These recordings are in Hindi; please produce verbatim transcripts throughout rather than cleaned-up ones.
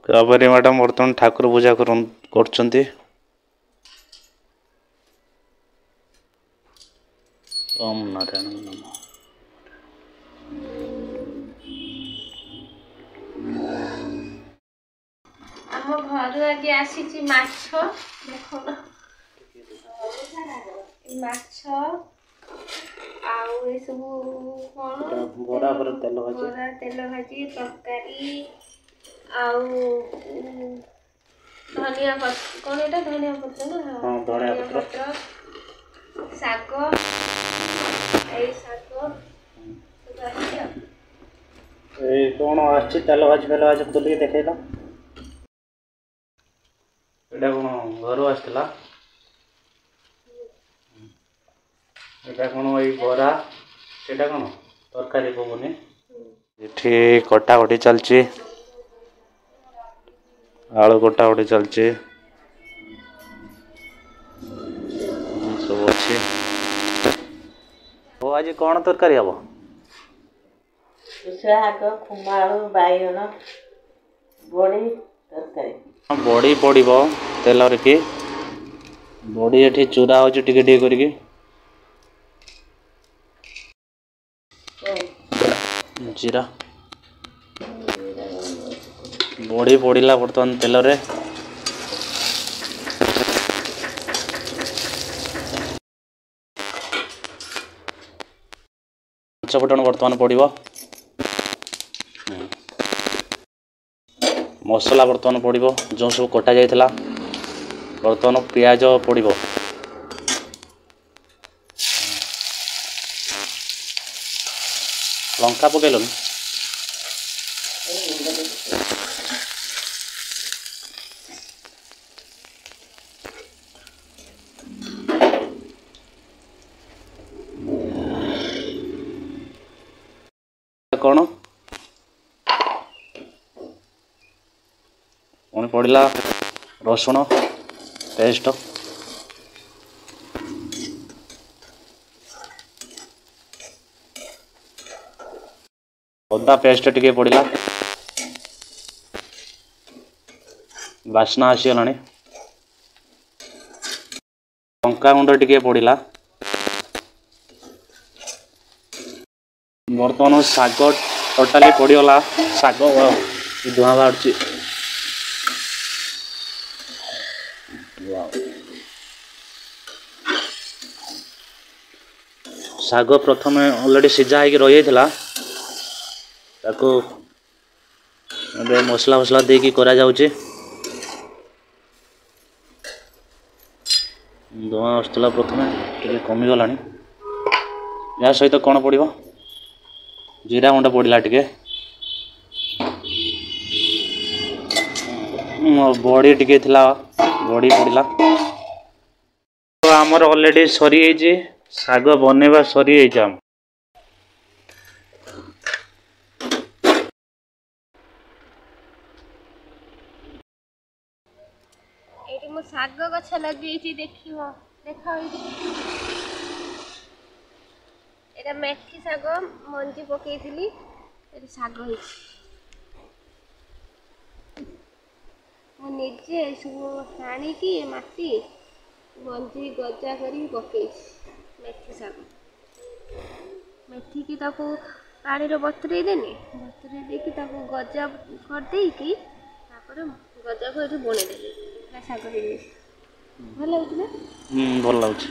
कावेरी मैडम बर्तमान ठाकुर पूजा कर ओम नारायण नमः। आम घर आज आसी माछ देख माछ आउ ए सब कौन बोरा पर तेल भाजी बोरा तेल भाजी तरकारी आउ धनिया पत्र कौन एटा धनिया पत्र ना हां धनिया पत्र साग ए साग ए कौन आछि तेल भाजी तेल भाजी खोली देखैला एटा कौन घर आछला एटा कौन ए बोरा सेटा कौन तरकारी पबनी एठी कटा कटी चलची आलू कटा कटी चलची सब अच्छी हो आज कौन तरकारी हम शाग खुमाड़ू बाइगण बड़ी तरकारी बड़ी पड़ो तेल कि बड़ी एठी चूरा हो टिके टिके करके जीरा बड़ी पड़ा बर्तमान तेल रे पचफुटन बर्तमान पड़ो मसला बर्तमान पड़ो जो सब कटा जाइला बर्तमान पियाज पड़ो लंका पकईलन कौन पुणी पड़ा रसुण पेस्ट अदा पेस्ट टिके पड़ा बास्ना आसीगला लंका गुंड टिके पड़ा बर्तमान शाग टोटाली पड़गला शाग धुआं बाहर शाग प्रथम ऑलरेडी सीझा हो रही था ताको मसला मसला देकी करा जाउची धुआं आसला प्रथम टे कमी गला या सहित कौन पड़ो जीरा गुंड पड़ा टे बड़ी टिके थिला बड़ी पड़ा तो आमर ऑलरेडी सरी शाग बनवा सरी जाम एटी मो साग गछ लगे देख देख एटा मेथी साग मंजी पकईली साग निजे सब हाणी माटी मंजी गजा कर पकई मेथी साग मेथी की ताको पानी रो बतुरे देनी बतुरे देकी ताको गजा कर देकी तापर गजा को एठी बुने देली शाग भल लगुला हम्म भल लगुच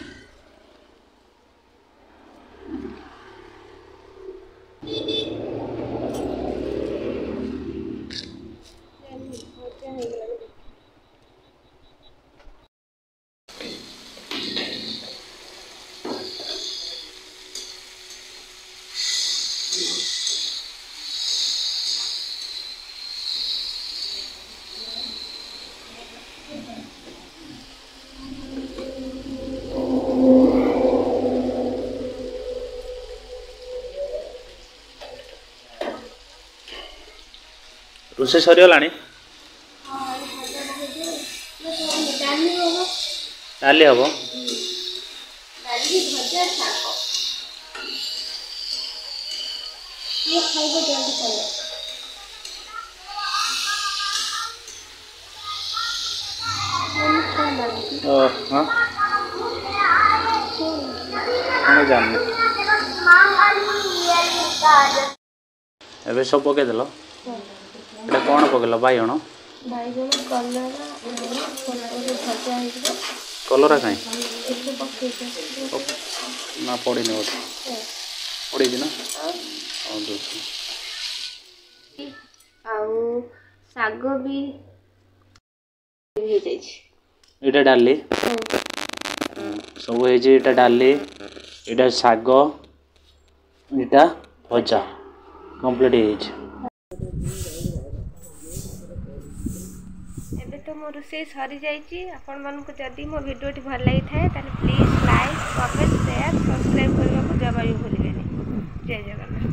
रोसे सरीगला डाली हम ओ हाँ कौन जान एबे सब पके देलो एटा कौन पकेलो बाइगण बाइगण कलरा भजा हो कलरा कहीं पकई ना पड़ी नहीं बोधे पड़ी ना हाँ दूसरी आउ शाग भी हो जाए इटा डाली सब है डाली इटा शाग इटा भजा कंप्लीट हो एबे तो मो रोषे सरी जाइए आपण मानक जदि मो वीडियो भल लगी थाए ताले please like comment share subscribe करने को जमा भी भूलिए जय जगन्नाथ।